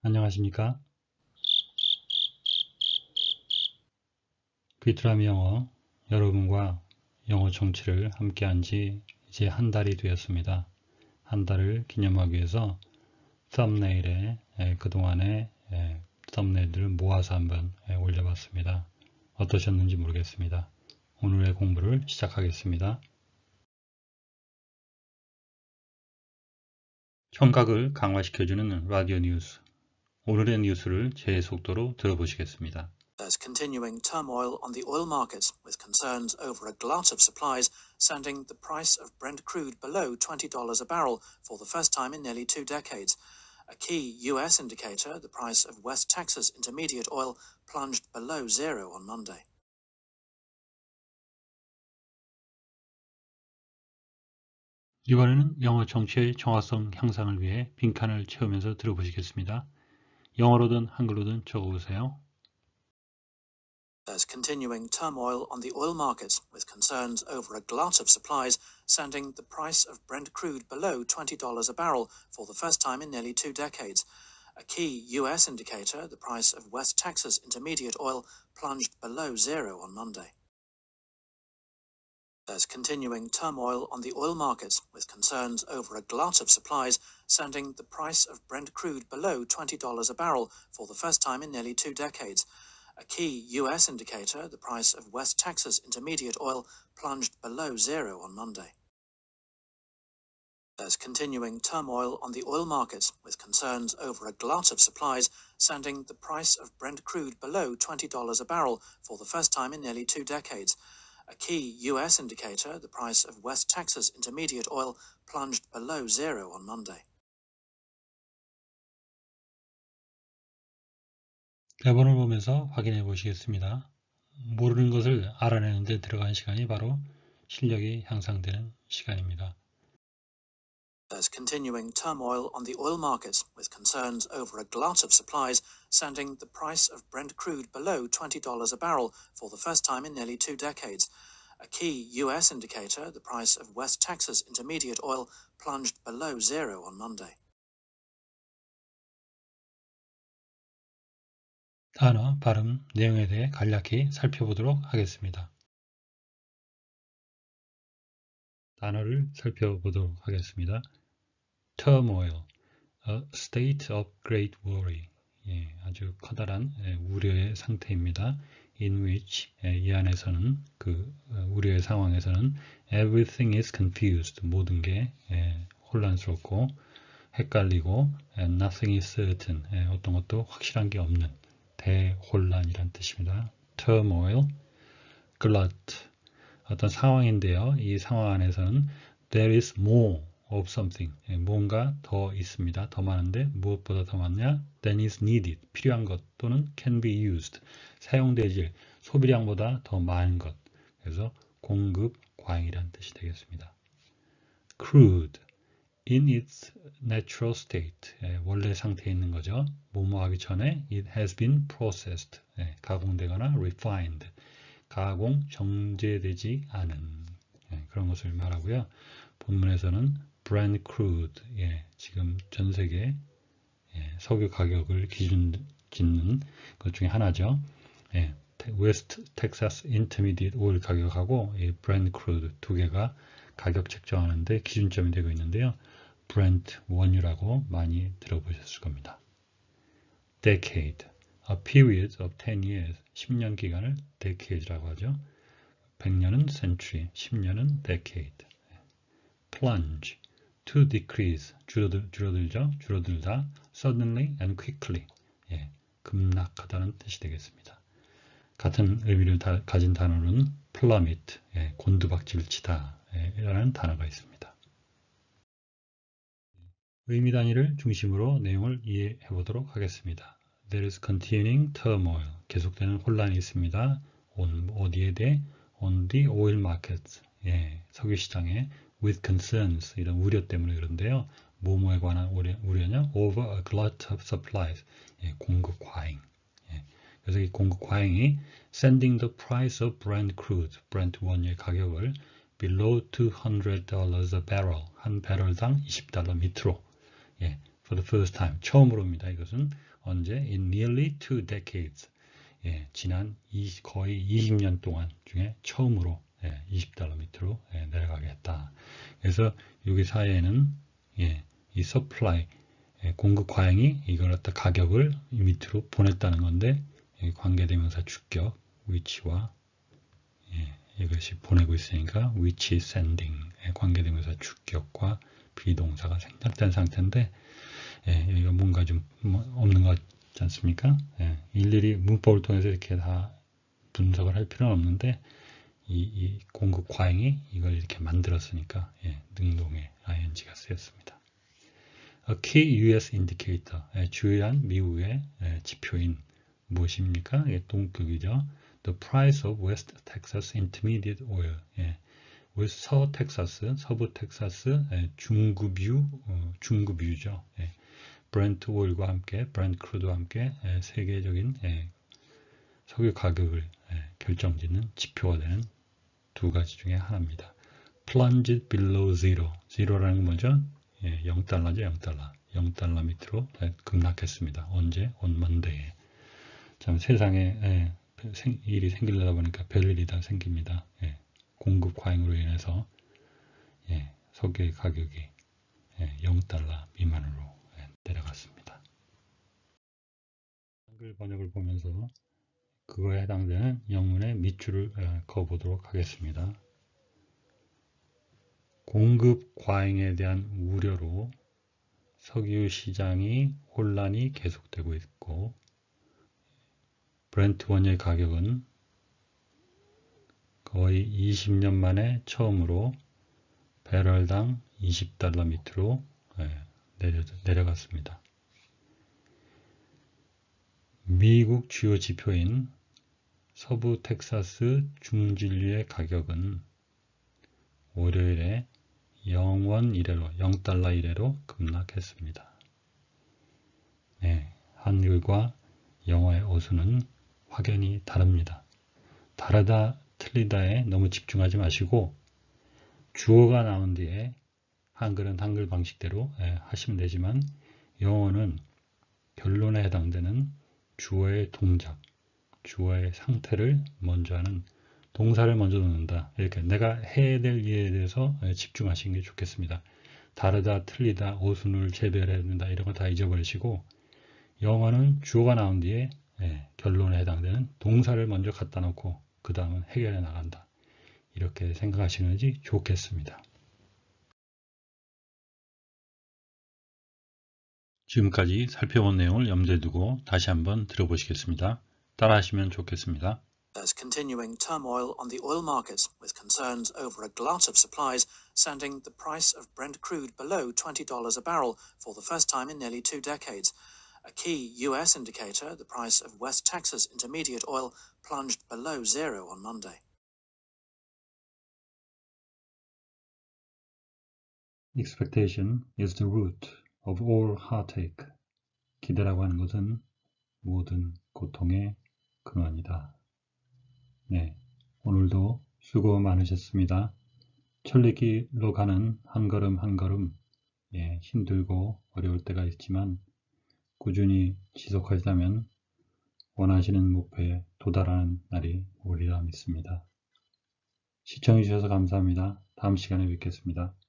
안녕하십니까? 귀뚜라미 영어 여러분과 영어 정치를 함께한 지 이제 한 달이 되었습니다. 한 달을 기념하기 위해서 썸네일에 그동안의 썸네일들을 모아서 한번 올려봤습니다. 어떠셨는지 모르겠습니다. 오늘의 공부를 시작하겠습니다. 청각을 강화시켜주는 라디오 뉴스. 오늘의 뉴스를 제 속도로 들어보시겠습니다. There's continuing turmoil on the oil markets, with concerns over a glut of supplies sending the price of Brent crude below $20 a barrel for the first time in nearly 2 decades. A key U.S. indicator, the price of West Texas Intermediate oil, plunged below zero on Monday. 이번에는 영어 정치의 정확성 향상을 위해 빈칸을 채우면서 들어보시겠습니다. 영어로든 한글로든 적어보세요. There's continuing turmoil on the oil markets, with concerns over a glut of supplies sending the price of Brent crude below $20 a barrel for the first time in nearly 2 decades. A key U.S. indicator, the price of West Texas Intermediate oil, plunged below zero on Monday. There's continuing turmoil on the oil markets, with concerns over a glut of supplies sending the price of Brent crude below $20 a barrel for the first time in nearly 2 decades. A key U.S. indicator, the price of West Texas Intermediate oil, plunged below zero on Monday. There's continuing turmoil on the oil markets, with concerns over a glut of supplies sending the price of Brent crude below $20 a barrel for the first time in nearly 2 decades. A key U.S. indicator, the price of West Texas Intermediate oil, plunged below zero on Monday. 대본을 보면서 확인해 보시겠습니다. 모르는 것을 알아내는 데 들어간 시간이 바로 실력이 향상되는 시간입니다. There's continuing turmoil on the oil markets, with concerns over a glut of supplies sending the price of Brent crude below $20 a barrel for the first time in nearly 2 decades. A key U.S. indicator, the price of West Texas Intermediate oil, plunged below zero on Monday. 단어, 발음, 내용에 대해 간략히 살펴보도록 하겠습니다. 단어를 살펴보도록 하겠습니다. turmoil, a state of great worry. 아주 커다란 우려의 상태입니다. in which, 이 안에서는 그 우려의 상황에서는 everything is confused. 모든 게 혼란스럽고 헷갈리고 and nothing is certain. 어떤 것도 확실한 게 없는 대혼란이란 뜻입니다. turmoil, glut, 어떤 상황인데요. 이 상황 안에서는 there is more of something, 뭔가 더 있습니다. 더 많은데 무엇보다 더 많냐? than is needed, 필요한 것 또는 can be used, 사용되질, 소비량보다 더 많은 것. 그래서 공급 과잉이란 뜻이 되겠습니다. crude, in its natural state, 원래 상태에 있는 거죠. 뭐뭐 하기 전에 it has been processed, 가공되거나 refined, 가공, 정제되지 않은 그런 것을 말하고요. 본문에서는 Brent crude, 지금 전 세계 석유 가격을 기준 짓는 것 중에 하나죠. West Texas Intermediate oil 가격하고 Brent crude 두 개가 가격 책정하는데 기준점이 되고 있는데요. Brent 원유라고 많이 들어보셨을 겁니다. Decade, a period of 10 years, 10년 기간을 decade라고 하죠. 100년은 century, 10년은 decade. Plunge, to decrease, 줄어들죠. 줄어들다. Suddenly and quickly, 급락하다는 뜻이 되겠습니다. 같은 의미를 가진 단어는 plummet, 곤두박질 치다 라는 단어가 있습니다. 의미 단위를 중심으로 내용을 이해해 보도록 하겠습니다. There is continuing turmoil, 계속되는 혼란이 있습니다. 어디에 대해? On the oil markets, 석유 시장에 with concerns, 이런 우려 때문에 그런데요. 뭐뭐에 관한 우려냐? Over a glut of supplies, 공급 과잉. 그래서 이 공급 과잉이 sending the price of Brent crude, Brent 원유의 가격을 below $200 a barrel, 한 배럴당 $20 밑으로, for the first time, 처음으로입니다. 이것은 언제? In nearly 2 decades. 예, 지난 거의 20년 동안 중에 처음으로 $20 밑으로 내려가겠다. 그래서 여기 사이에는 이 서플라이 공급 과잉이 이걸 갖다 가격을 밑으로 보냈다는 건데 관계대명사 주격 위치와 이것이 보내고 있으니까 which is sending 관계대명사 주격과 비동사가 생략된 상태인데 여기가 뭔가 좀 없는 것 같지 않습니까? 일일이 문법을 통해서 이렇게 다 분석을 할 필요는 없는데 이 공급 과잉이 이걸 이렇게 만들었으니까 능동의 ing가 쓰였습니다. A key US indicator 주요한 미국의 지표인 무엇입니까? 동격이죠. The price of West Texas Intermediate Oil. 서부 텍사스 중급유죠. 브렌트 오일과 함께, 브렌트 크루드와 함께 세계적인 석유 가격을 결정짓는 지표가 되는 두 가지 중에 하나입니다. Plunged below zero. zero라는 건 뭐죠? 0달러죠, 0달러. 0달러 밑으로 급락했습니다. 언제? On Monday에. 참 세상에 일이 생기려다 보니까 별일이 다 생깁니다. 공급 과잉으로 인해서 석유의 가격이 0달러 미만으로 내려갔습니다. 한글 번역을 보면서 그거에 해당되는 영문의 밑줄을 그어보도록 하겠습니다. 공급 과잉에 대한 우려로 석유 시장이 혼란이 계속되고 있고 브렌트 원유의 가격은 거의 20년 만에 처음으로 배럴당 $20 밑으로 내려갔습니다. 미국 주요 지표인 서부 텍사스 중진류의 가격은 월요일에 0달러 이래로 급락했습니다. 한글과 영어의 어수는 확연히 다릅니다. 다르다, 틀리다에 너무 집중하지 마시고 주어가 나온 뒤에 한글은 한글 방식대로 하시면 되지만 영어는 결론에 해당되는 주어의 동작, 주어의 상태를 먼저 하는 동사를 먼저 넣는다. 이렇게 내가 해야 될 일에 대해서 집중하시는 게 좋겠습니다. 다르다, 틀리다, 어순을 재배해야 된다 이런 거 다 잊어버리시고 영어는 주어가 나온 뒤에 결론에 해당되는 동사를 먼저 갖다 놓고 그 다음은 해결해 나간다. 이렇게 생각하시는 것이 좋겠습니다. 지금까지 살펴본 내용을 염두에 두고 다시 한번 들어보시겠습니다. 따라하시면 좋겠습니다. There's continuing turmoil on the oil markets, with concerns over a glut of supplies sending the price of Brent crude below $20 a barrel for the first time in nearly 2 decades. A key US indicator, the price of West Texas Intermediate oil, plunged below zero on Monday. Expectation is the root of all heartache. 기대라고 하는 것은 모든 고통의 근원이다. 오늘도 수고 많으셨습니다. 천리길로 가는 한 걸음 한 걸음 힘들고 어려울 때가 있지만 꾸준히 지속하시다면 원하시는 목표에 도달하는 날이 오리라 믿습니다. 시청해 주셔서 감사합니다. 다음 시간에 뵙겠습니다.